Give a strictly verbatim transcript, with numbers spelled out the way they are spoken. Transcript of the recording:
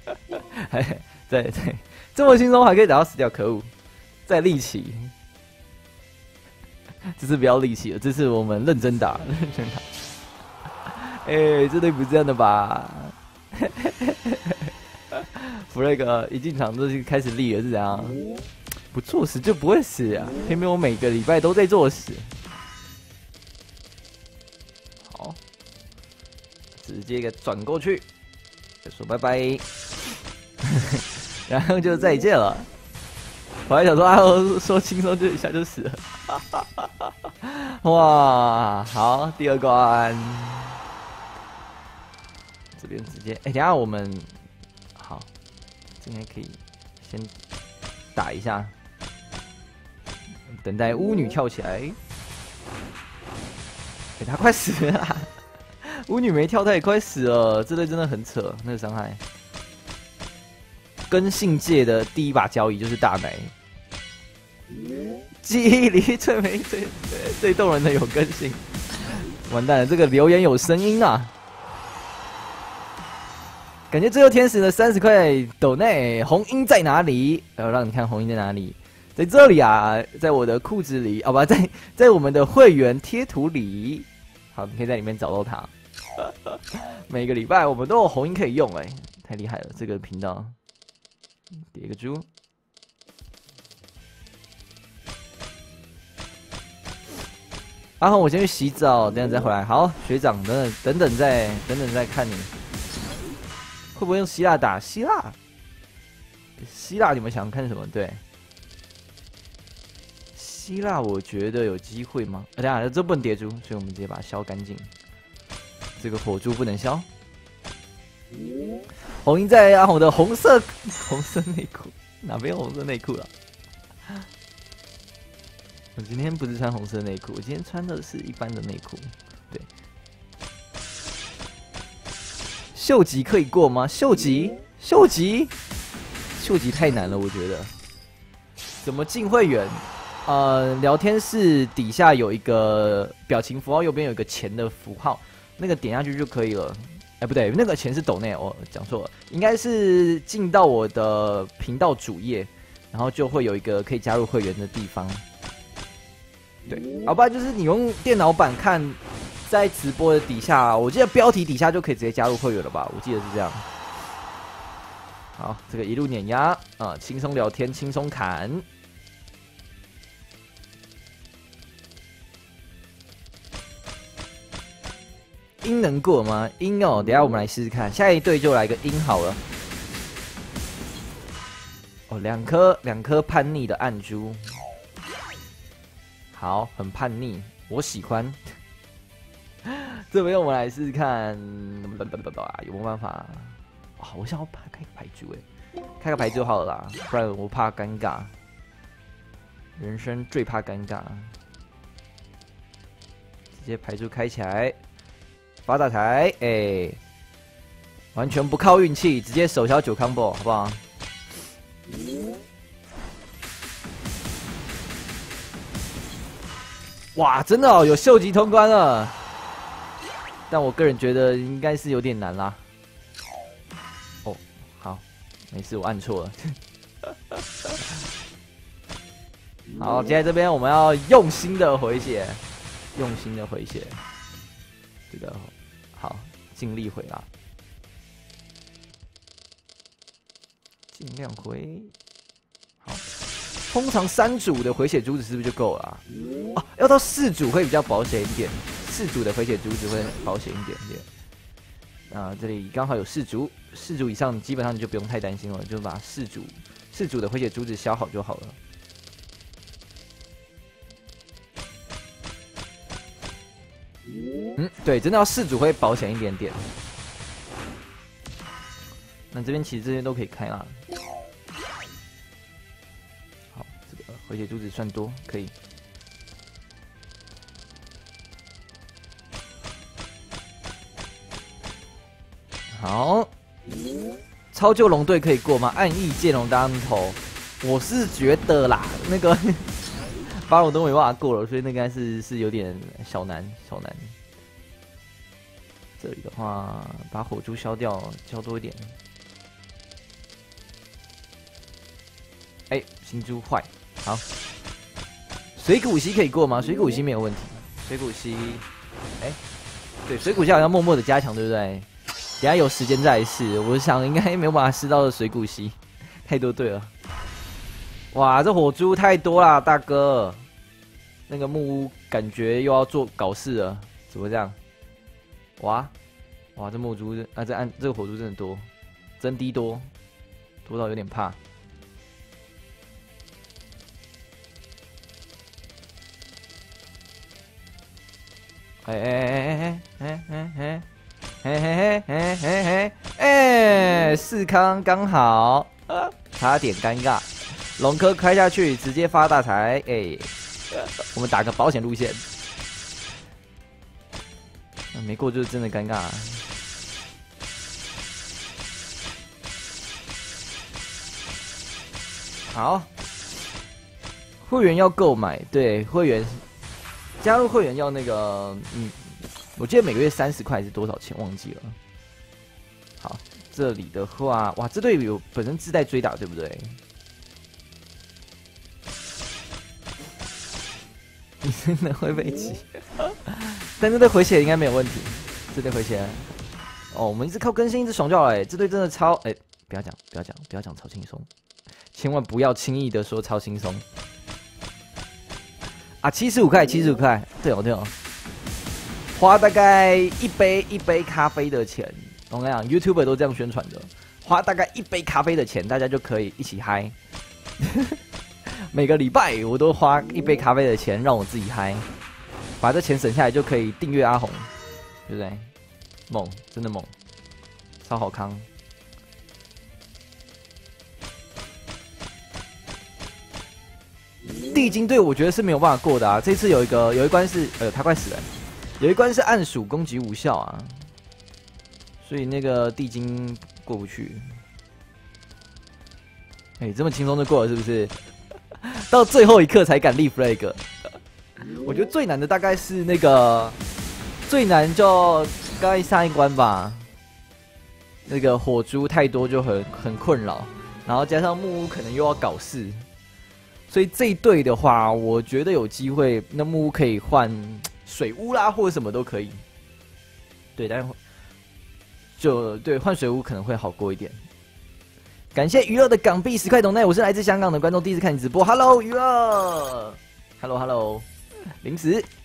还对对，这么轻松还可以打到死掉，可恶！再力气，这次不要力气了，这次我们认真打，认真打。哎、欸，这队不是这样的吧？弗雷格一进场就开始立了，是怎样？不作死就不会死啊！偏偏我每个礼拜都在作死。好，直接给转过去，说拜拜，然后就再见了。我还想说，啊，我说轻松就一下就死了。哇，好，第二关，这边直接，哎、欸，等一下我们好，这应该可以先打一下，等待巫女跳起来。哎、欸，她快死了啦！巫女没跳，她也快死了，这队真的很扯，那个伤害。跟性界的第一把交椅就是大奶。记忆里最没最最动人的有根性，完蛋了！这个留言有声音啊！感谢最后天使的三十块斗内，红鹰在哪里？要让你看红鹰在哪里，在这里啊，在我的裤子里，好吧，在在我们的会员贴图里，好，你可以在里面找到它。每个礼拜我们都有红鹰可以用、欸，哎，太厉害了！这个频道，叠个猪。阿红，我先去洗澡，等等再回来。好，学长，等等等等再等等再看你会不会用希腊打希腊？希腊你们想看什么？对，希腊我觉得有机会吗？啊、等一下这不能叠珠，所以我们直接把它消干净。这个火珠不能消。红鹰在阿红的红色红色内裤，哪边有红色内裤了？我今天不是穿红色内裤，我今天穿的是一般的内裤。对，秀吉可以过吗？秀吉，秀吉，秀吉太难了，我觉得。怎么进会员？呃，聊天室底下有一个表情符号，右边有一个钱的符号，那个点下去就可以了。哎、欸，不对，那个钱是斗内，我讲错了，应该是进到我的频道主页，然后就会有一个可以加入会员的地方。对，要不然就是你用电脑版看，在直播的底下，我记得标题底下就可以直接加入会员了吧？我记得是这样。好，这个一路碾压啊，轻松聊天，轻松砍。鹰能过吗？鹰哦，等一下我们来试试看，下一队就来个鹰好了。哦，两颗两颗叛逆的暗珠。好，很叛逆，我喜欢。这边我们来试试看，有没有办法？哇，我想要开个牌珠哎，开个牌就好了啦，不然我怕尴尬。人生最怕尴尬，直接牌珠开起来，发大财哎、欸！完全不靠运气，直接手消九 combo 好不好？哇，真的哦，有秀吉通关了，但我个人觉得应该是有点难啦。哦，好，没事，我按错了。好，接下来这边我们要用心的回血，用心的回血，这个好，尽力回啦，尽量回。好。通常三组的回血珠子是不是就够了啊？哦，要到四组会比较保险一点，四组的回血珠子会保险一点点。那这里刚好有四组，四组以上基本上你就不用太担心了，就把四组四组的回血珠子消好就好了。嗯，对，真的要四组会保险一点点。那这边其实这些都可以开啦。回血珠子算多，可以。好，超旧龙队可以过吗？暗翼剑龙当头，我是觉得啦，那个巴龙都没办法过了，所以那个应该是是有点小难，小难。这里的话，把火珠消掉，消多一点。 星珠坏，好。水谷溪可以过吗？水谷溪没有问题。水谷溪，哎、欸，对，水谷溪好像默默的加强，对不对？等下有时间再来试。我想应该没有办法试到水谷溪，太多队了。哇，这火猪太多啦，大哥。那个木屋感觉又要做搞事了，怎么这样？哇，哇，这木猪啊，这按这个火猪真的多，真滴多，多到有点怕。哎哎哎哎哎哎哎嘿嘿嘿嘿嘿嘿，哎，四康刚好，差点尴尬。龙科开下去，直接发大财，哎，我们打个保险路线。没过就是真的尴尬、啊。好，会员要购买，对，会员加入会员要那个，嗯，我记得每个月三十块是多少钱，忘记了。好，这里的话，哇，这队有本身自带追打，对不对？你真的会被挤，但这队回血应该没有问题。这队回血，哦，我们一直靠更新，一直爽就好了。哎，这队真的超，哎，不要讲，不要讲，不要讲超轻松，千万不要轻易的说超轻松。啊，七十五块，七十五块，对哦，对哦，花大概一杯一杯咖啡的钱，我跟你讲 ，YouTuber 都这样宣传的，花大概一杯咖啡的钱，大家就可以一起嗨。每个礼拜我都花一杯咖啡的钱让我自己嗨，把这钱省下来就可以订阅阿红，对不对？猛，真的猛，超好康。地精队我觉得是没有办法过的啊！这次有一个有一关是，呃，他快死了，有一关是暗属攻击无效啊，所以那个地精过不去。哎、欸，这么轻松就过了是不是？到最后一刻才敢立 flag。我觉得最难的大概是那个最难就刚才上一关吧，那个火猪太多就很很困扰，然后加上木屋可能又要搞事，所以这一队的话，我觉得有机会，那木屋可以换水屋啦，或者什么都可以。对，但是就对换水屋可能会好过一点。感谢娱乐的港币十块懂内，我是来自香港的观众，第一次看你直播。Hello 娱乐 ，Hello Hello，零食。